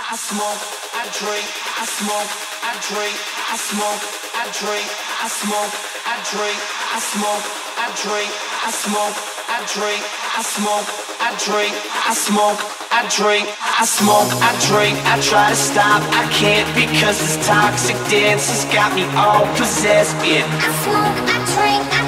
I smoke, I drink, I smoke, I drink, I smoke, I drink, I smoke, I drink, I smoke, I drink, I smoke, I drink, I smoke, I drink, I smoke, I drink, I smoke, I drink, I try to stop, I can't because this toxic dance has got me all possessed, yeah. I smoke, I drink,